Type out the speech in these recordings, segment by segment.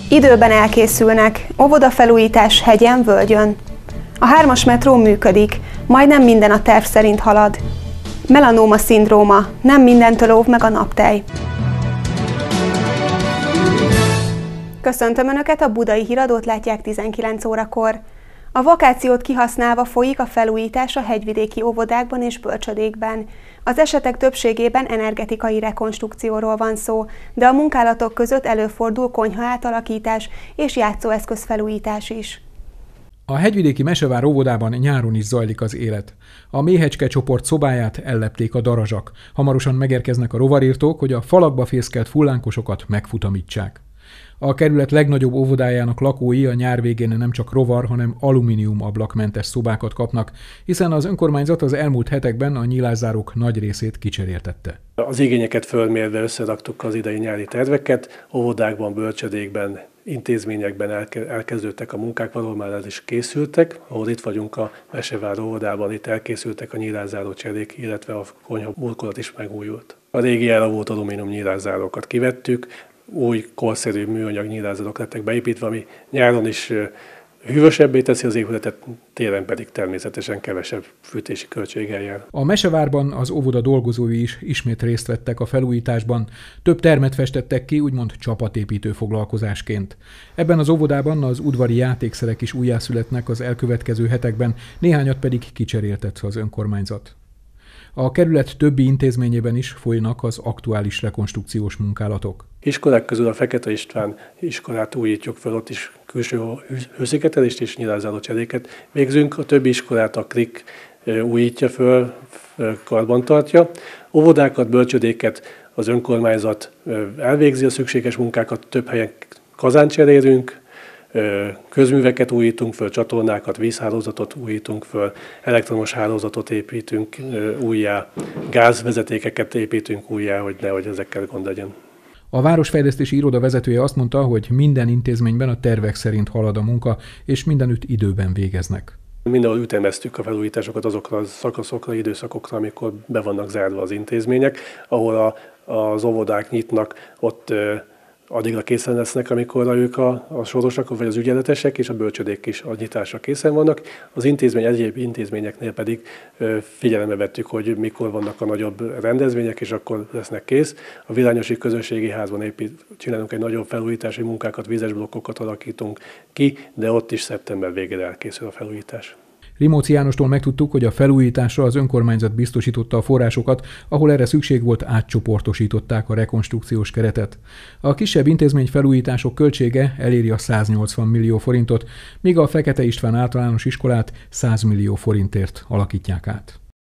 Időben elkészülnek, óvodafelújítás hegyen, völgyön. A 3-as metró működik, majdnem minden a terv szerint halad. Melanóma szindróma, nem mindentől óv meg a naptej. Köszöntöm Önöket, a Budai Híradót látják 19 órakor. A vakációt kihasználva folyik a felújítás a hegyvidéki óvodákban és bölcsödékben. Az esetek többségében energetikai rekonstrukcióról van szó, de a munkálatok között előfordul konyha átalakítás és játszóeszköz felújítás is. A hegyvidéki Mesevár óvodában nyáron is zajlik az élet. A Méhecske csoport szobáját ellepték a darazsak. Hamarosan megérkeznek a rovarírtók, hogy a falakba fészkelt fullánkosokat megfutamítsák. A kerület legnagyobb óvodájának lakói a nyár végén nem csak rovar, hanem alumínium ablakmentes szobákat kapnak, hiszen az önkormányzat az elmúlt hetekben a nyilászárók nagy részét kicseréltette. Az igényeket fölmérve összeraktuk az idei nyári terveket, óvodákban, bölcsödékben, intézményekben elkezdődtek a munkák, valahol már el is készültek. Ahol itt vagyunk a Mesevár óvodában, itt elkészültek a nyílászáró cserék, illetve a konyha burkolat is megújult. A régi elavult alumínium nyílászárókat kivettük, új korszerű műanyag nyílászárók lettek beépítve, ami nyáron is hűvösebbé teszi az épületet, télen pedig természetesen kevesebb fűtési költséggel jár. A Mesevárban az óvoda dolgozói is ismét részt vettek a felújításban. Több termet festettek ki, úgymond csapatépítő foglalkozásként. Ebben az óvodában az udvari játékszerek is újjászületnek az elkövetkező hetekben, néhányat pedig kicseréltet az önkormányzat. A kerület többi intézményében is folynak az aktuális rekonstrukciós munkálatok. Iskolák közül a Fekete István iskolát újítjuk fel, ott is külső hőszigetelést és nyílászáró cseréket végzünk. A többi iskolát a KRIK újítja föl, karbantartja. Óvodákat, bölcsödéket az önkormányzat elvégzi a szükséges munkákat, több helyen kazánt cserélünk, közműveket újítunk föl, csatornákat, vízhálózatot újítunk föl, elektromos hálózatot építünk újjá, gázvezetékeket építünk újjá, hogy nehogy ezekkel gond legyen. A Városfejlesztési Iroda vezetője azt mondta, hogy minden intézményben a tervek szerint halad a munka, és mindenütt időben végeznek. Mindenhol ütemeztük a felújításokat azokra a szakaszokra, időszakokra, amikor be vannak zárva az intézmények, ahol az óvodák nyitnak, ott addigra készen lesznek, amikor ők a sorosak vagy az ügyeletesek, és a bölcsödék is a nyitásra készen vannak. Az egyéb intézményeknél pedig figyelembe vettük, hogy mikor vannak a nagyobb rendezvények, és akkor lesznek kész. A Villányosi Közösségi Házban csinálunk egy nagyobb felújítási munkákat, vízes blokkokat alakítunk ki, de ott is szeptember végére elkészül a felújítás. Rimóci Jánostól megtudtuk, hogy a felújításra az önkormányzat biztosította a forrásokat, ahol erre szükség volt, átcsoportosították a rekonstrukciós keretet. A kisebb intézmény felújítások költsége eléri a 180 millió forintot, míg a Fekete István általános iskolát 100 millió forintért alakítják át.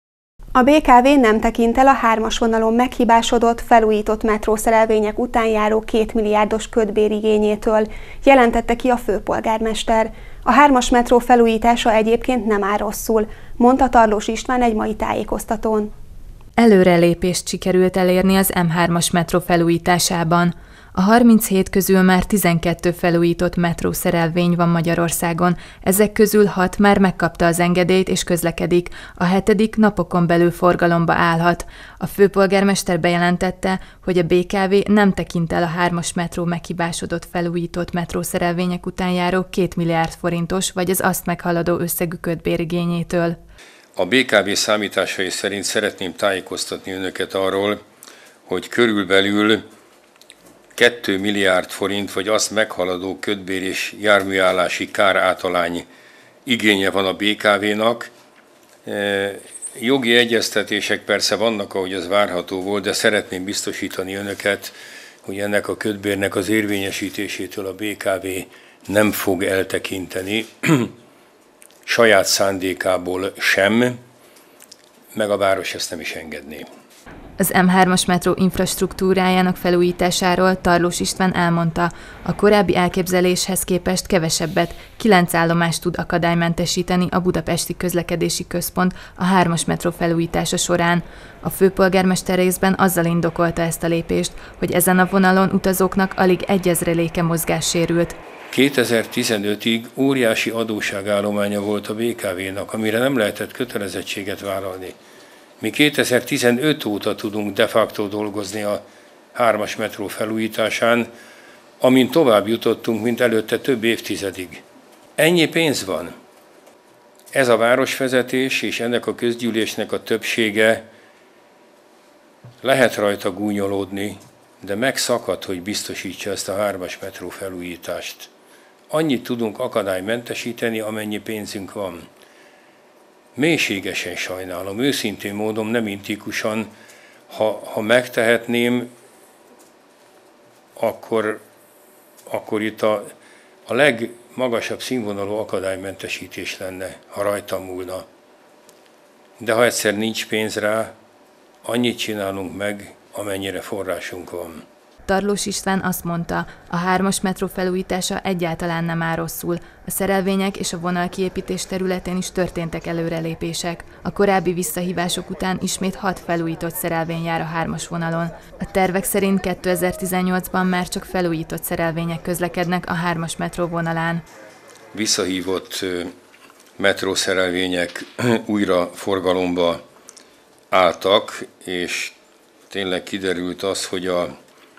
A BKV nem tekint el a 3-as vonalon meghibásodott, felújított metrószerelvények után járó 2 milliárdos kötbérigényétől, jelentette ki a főpolgármester. A 3-as metró felújítása egyébként nem áll rosszul, mondta Tarlós István egy mai tájékoztatón. Előrelépést sikerült elérni az M3-as metró felújításában. A 37 közül már 12 felújított metrószerelvény van Magyarországon, ezek közül 6 már megkapta az engedélyt és közlekedik, a 7. napokon belül forgalomba állhat. A főpolgármester bejelentette, hogy a BKV nem tekint el a 3-as metró meghibásodott felújított metrószerelvények után járó 2 milliárd forintos, vagy az azt meghaladó összegű kötbérigényétől. A BKV számításai szerint szeretném tájékoztatni önöket arról, hogy körülbelül 2 milliárd forint, vagy azt meghaladó kötbér és járműállási kárátalány igénye van a BKV-nak. Jogi egyeztetések persze vannak, ahogy az várható volt, de szeretném biztosítani önöket, hogy ennek a kötbérnek az érvényesítésétől a BKV nem fog eltekinteni, saját szándékából sem, meg a város ezt nem is engedné. Az M3-as metró infrastruktúrájának felújításáról Tarlós István elmondta, a korábbi elképzeléshez képest kevesebbet, 9 állomást tud akadálymentesíteni a Budapesti Közlekedési Központ a 3-as metró felújítása során. A főpolgármester részben azzal indokolta ezt a lépést, hogy ezen a vonalon utazóknak alig 1000-eléke mozgássérült. 2015-ig óriási adósságállománya volt a BKV-nak, amire nem lehetett kötelezettséget vállalni. Mi 2015 óta tudunk de facto dolgozni a 3-as metró felújításán, amin tovább jutottunk, mint előtte több évtizedig. Ennyi pénz van. Ez a városvezetés és ennek a közgyűlésnek a többsége lehet rajta gúnyolódni, de megszakad, hogy biztosítsa ezt a 3-as metró felújítást. Annyit tudunk akadálymentesíteni, amennyi pénzünk van. Mélységesen sajnálom, őszintén módon, nem intikusan, ha megtehetném, akkor itt a legmagasabb színvonalú akadálymentesítés lenne, ha rajtam múlna. De ha egyszer nincs pénz rá, annyit csinálunk meg, amennyire forrásunk van. Tarlós István azt mondta, a 3-as metró felújítása egyáltalán nem áll rosszul. A szerelvények és a vonalkiépítés területén is történtek előrelépések. A korábbi visszahívások után ismét 6 felújított szerelvény jár a 3-as vonalon. A tervek szerint 2018-ban már csak felújított szerelvények közlekednek a 3-as metró vonalán. Visszahívott metrószerelvények újra forgalomba álltak, és tényleg kiderült az, hogy a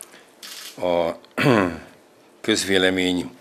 közvélemény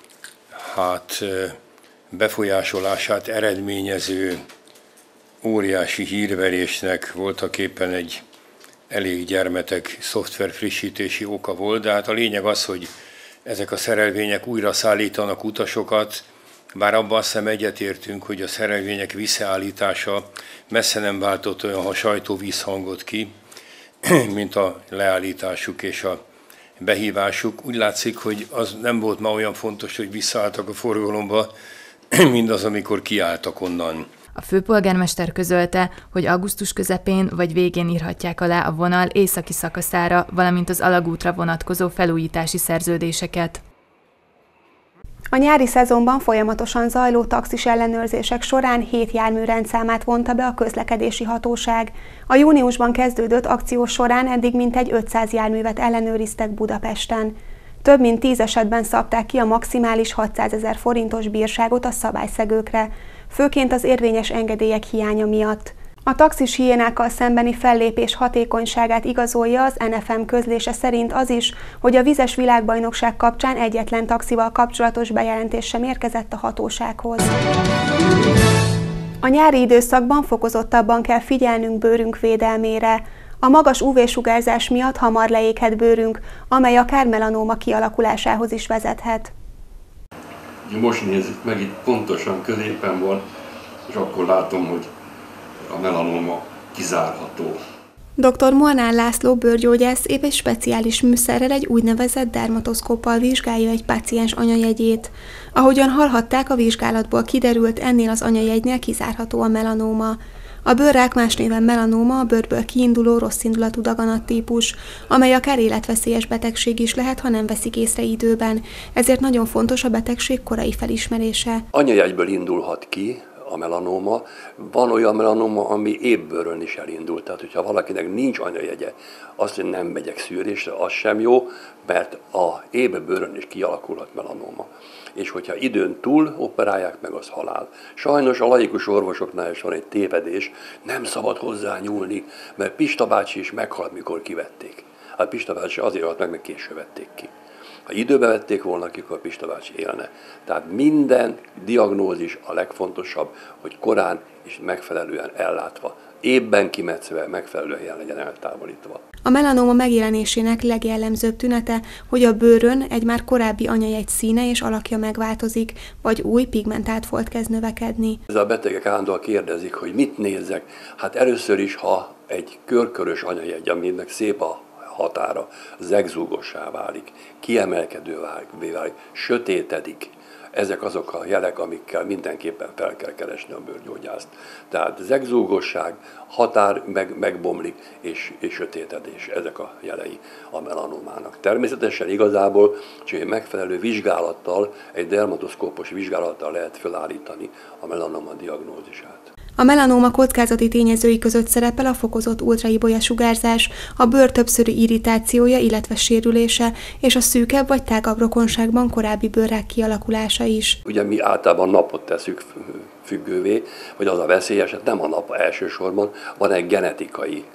befolyásolását eredményező óriási hírverésnek voltaképpen egy elég gyermetek szoftverfrissítési oka volt, de hát a lényeg az, hogy ezek a szerelvények újra szállítanak utasokat, bár abban azt hiszem egyetértünk, hogy a szerelvények visszaállítása messze nem váltott olyan, ha sajtó visszhangot ki, mint a leállításuk és a behívásuk. Úgy látszik, hogy az nem volt ma olyan fontos, hogy visszaálltak a forgalomba, mint az, amikor kiálltak onnan. A főpolgármester közölte, hogy augusztus közepén vagy végén írhatják alá a vonal északi szakaszára, valamint az alagútra vonatkozó felújítási szerződéseket. A nyári szezonban folyamatosan zajló taxis ellenőrzések során 7 jármű rendszámát vonta be a közlekedési hatóság. A júniusban kezdődött akció során eddig mintegy 500 járművet ellenőriztek Budapesten. Több mint 10 esetben szabták ki a maximális 600 000 forintos bírságot a szabályszegőkre, főként az érvényes engedélyek hiánya miatt. A taxis hiénákkal szembeni fellépés hatékonyságát igazolja az NFM közlése szerint az is, hogy a vizes világbajnokság kapcsán egyetlen taxival kapcsolatos bejelentés sem érkezett a hatósághoz. A nyári időszakban fokozottabban kell figyelnünk bőrünk védelmére. A magas UV-sugárzás miatt hamar leéghet bőrünk, amely akár melanóma kialakulásához is vezethet. Most nézzük meg, itt pontosan középen van, és akkor látom, hogy a melanóma kizárható. Dr. Molnár László bőrgyógyász épp egy speciális műszerrel, egy úgynevezett dermatoszkóppal vizsgálja egy páciens anyajegyét. Ahogyan hallhatták, a vizsgálatból kiderült, ennél az anyajegynél kizárható a melanóma. A bőrrák más néven melanóma a bőrből kiinduló rosszindulatú daganattípus, amely akár életveszélyes betegség is lehet, ha nem veszik észre időben. Ezért nagyon fontos a betegség korai felismerése. Anyajegyből indulhat ki a melanóma. Van olyan melanóma, ami ébbőrön is elindul. Tehát, hogyha valakinek nincs anyajegye, azt, hogy nem megyek szűrésre, az sem jó, mert a ébbőrön is kialakulhat melanóma. És hogyha időn túl operálják meg, az halál. Sajnos a laikus orvosoknál is van egy tévedés, nem szabad hozzá nyúlni, mert Pista bácsi is meghalt, mikor kivették. Hát Pista bácsi azért halt meg, mert később vették ki. Ha időbe vették volna, akkor Pista bácsi élne. Tehát minden diagnózis a legfontosabb, hogy korán és megfelelően ellátva, évben kimetszve, megfelelő helyen legyen eltávolítva. A melanóma megjelenésének legjellemzőbb tünete, hogy a bőrön egy már korábbi anyajegy színe és alakja megváltozik, vagy új pigmentált folt kezd növekedni. Ez a betegek állandóan kérdezik, hogy mit nézzek. Hát először is, ha egy körkörös aminek szép a határa, zegzúgossá válik, kiemelkedővé válik, sötétedik. Ezek azok a jelek, amikkel mindenképpen fel kell keresni a bőrgyógyászt. Tehát zegzúgosság, határ megbomlik és sötétedés, ezek a jelei a melanómának. Természetesen igazából csak egy megfelelő vizsgálattal, egy dermatoszkópos vizsgálattal lehet felállítani a melanóma diagnózisát. A melanóma kockázati tényezői között szerepel a fokozott ultraibolya sugárzás, a bőr többszörű irritációja, illetve sérülése, és a szűkebb vagy tágabb rokonságban korábbi bőrrák kialakulása is. Ugye mi általában napot teszünk függővé, vagy az a veszélyes, nem a nap elsősorban, van egy genetikai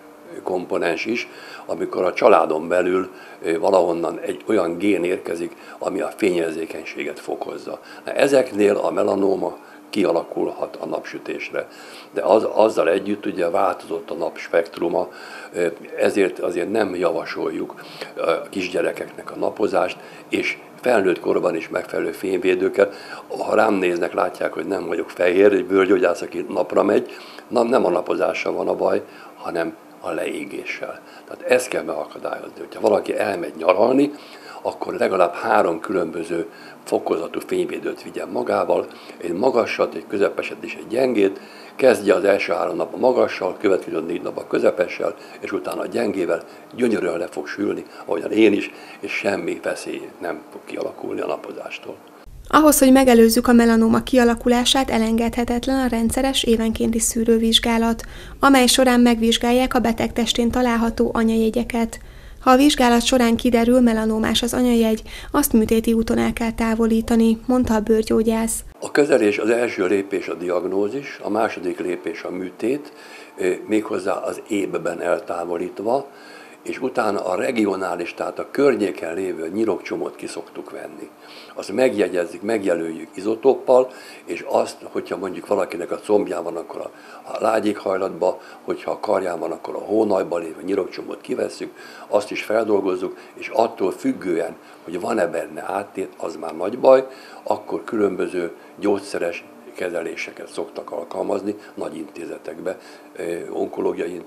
komponens is, amikor a családon belül valahonnan egy olyan gén érkezik, ami a fényérzékenységet fokozza. Ezeknél a melanóma kialakulhat a napsütésre. De azzal együtt ugye változott a napspektruma, ezért azért nem javasoljuk a kisgyerekeknek a napozást, és felnőtt korban is megfelelő fényvédőket. Ha rám néznek, látják, hogy nem vagyok fehér, egy bőrgyógyász, aki napra megy. Nem a napozással van a baj, hanem a leégéssel. Tehát ezt kell megakadályozni. Hogyha valaki elmegy nyaralni, akkor legalább 3 különböző fokozatú fényvédőt vigyen magával, egy magassat, egy közepeset és egy gyengét, kezdje az első 3 nap a magassal, következő 4 nap a közepessel, és utána a gyengével gyönyörűen le fog sülni, ahogyan én is, és semmi veszély nem fog kialakulni a napozástól. Ahhoz, hogy megelőzzük a melanóma kialakulását, elengedhetetlen a rendszeres évenkénti szűrővizsgálat, amely során megvizsgálják a beteg testén található anyajegyeket. Ha a vizsgálat során kiderül, melanómás az anyajegy, azt műtéti úton el kell távolítani, mondta a bőrgyógyász. A kezelés az első lépés a diagnózis, a második lépés a műtét, méghozzá az ébben eltávolítva, és utána a regionális, tehát a környéken lévő nyirokcsomót ki szoktuk venni. Azt megjegyezzük, megjelöljük izotóppal, és azt, hogyha mondjuk valakinek a combján van, akkor a lágyéghajlatban, hogyha a karján van, akkor a hónajban lévő nyirokcsomót kivesszük, azt is feldolgozzuk, és attól függően, hogy van-e benne áttét, az már nagy baj, akkor különböző gyógyszeres kezeléseket szoktak alkalmazni nagy intézetekbe, onkológiai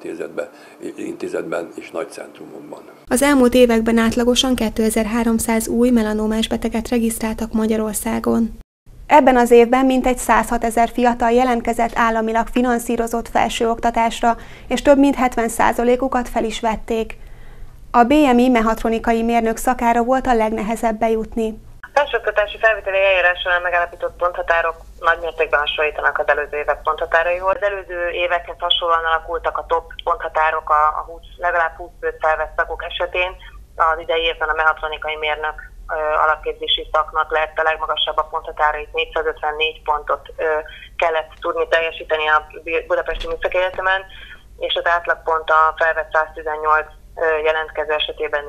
intézetben és nagy centrumokban. Az elmúlt években átlagosan 2300 új melanómás beteget regisztráltak Magyarországon. Ebben az évben mintegy 106 000 fiatal jelentkezett államilag finanszírozott felsőoktatásra, és több mint 70%-ukat fel is vették. A BMI mechatronikai mérnök szakára volt a legnehezebb bejutni. A felsőoktatási felvételi eljárás során megállapított ponthatárok nagymértékben hasonlítanak az előző évek ponthatáraihoz. Az előző évekhez hasonlóan alakultak a top ponthatárok a legalább 20 főt felvett szakok esetén. Az idei évben a mechatronikai mérnök alapképzési szaknak lett a legmagasabb a ponthatárait, 454 pontot kellett tudni teljesíteni a Budapesti Műszaki Egyetemen, és az átlagpont a felvett 118 jelentkező esetében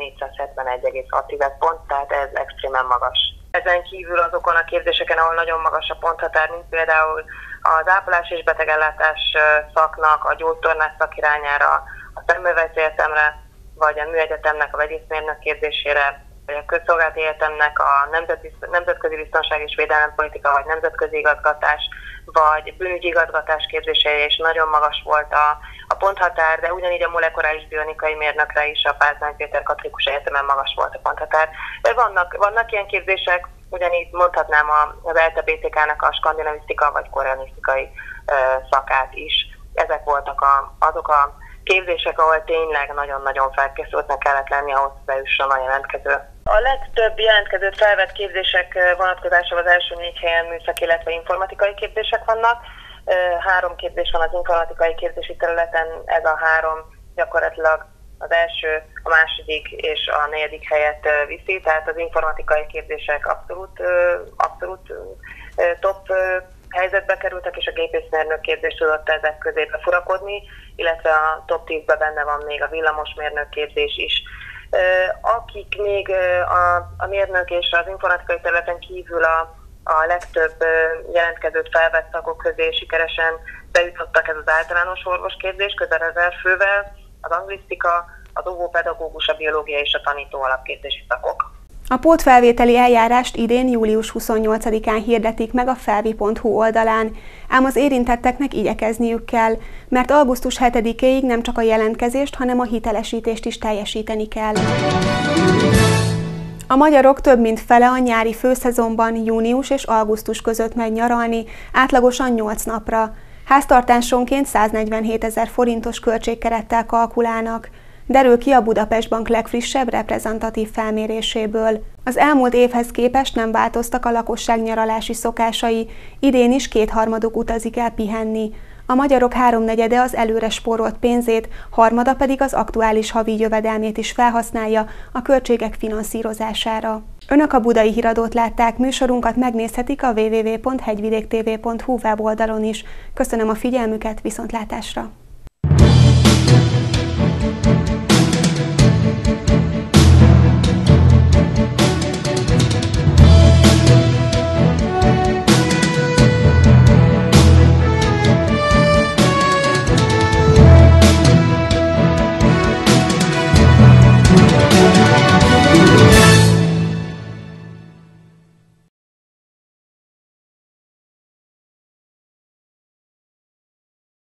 471,6 pont, tehát ez extrémen magas. Ezen kívül azokon a képzéseken, ahol nagyon magas a ponthatár, mint például az ápolás és betegellátás szaknak, a gyógytornász szakirányára, a Szemművelődési Egyetemre, vagy a Műegyetemnek a vegyészmérnök képzésére, vagy a Közszolgálati Egyetemnek a nemzetközi biztonság és védelempolitika, vagy nemzetközi igazgatás, vagy bűnügyi igazgatás képzésére is nagyon magas volt a ponthatár, de ugyanígy a molekuláris bionikai mérnökre is a Pázmány Péter Katolikus Egyetemen magas volt a ponthatár. De vannak ilyen képzések, ugyanígy mondhatnám az ELTE-BTK-nak a skandinavisztika vagy koreanisztikai szakát is. Ezek voltak azok a képzések, ahol tényleg nagyon-nagyon felkészültnek kellett lenni ahhoz, hogy bejusson a jelentkező. A legtöbb jelentkezőt felvett képzések vonatkozásával az első 4 helyen műszaki, illetve informatikai képzések vannak. 3 képzés van az informatikai képzési területen, ez a 3 gyakorlatilag az első, a második és a 4. helyet viszi, tehát az informatikai képzések abszolút top helyzetbe kerültek, és a gépészmérnök képzés tudott ezek közé befurakodni, illetve a top 10-ben benne van még a villamosmérnök képzés is. Akik még a mérnök és az informatikai területen kívül a legtöbb jelentkezőt felvett szakok közé sikeresen bejutottak, ez az általános orvosképzés, közel 1000 fővel, az anglisztika, az óvópedagógus, a biológia és a tanító alapképzési szakok. A pótfelvételi eljárást idén július 28-án hirdetik meg a felvi.hu oldalán, ám az érintetteknek igyekezniük kell, mert augusztus 7-éig nem csak a jelentkezést, hanem a hitelesítést is teljesíteni kell. A magyarok több mint fele a nyári főszezonban június és augusztus között megy nyaralni, átlagosan 8 napra. Háztartásonként 147 000 forintos költségkerettel kalkulálnak. Derül ki a Budapest Bank legfrissebb reprezentatív felméréséből. Az elmúlt évhez képest nem változtak a lakosság nyaralási szokásai, idén is 2/3 utazik el pihenni. A magyarok 3/4 az előre spórolt pénzét, harmada pedig az aktuális havi jövedelmét is felhasználja a költségek finanszírozására. Önök a Budai Híradót látták, műsorunkat megnézhetik a www.hegyvidéktv.hu weboldalon is. Köszönöm a figyelmüket, viszontlátásra!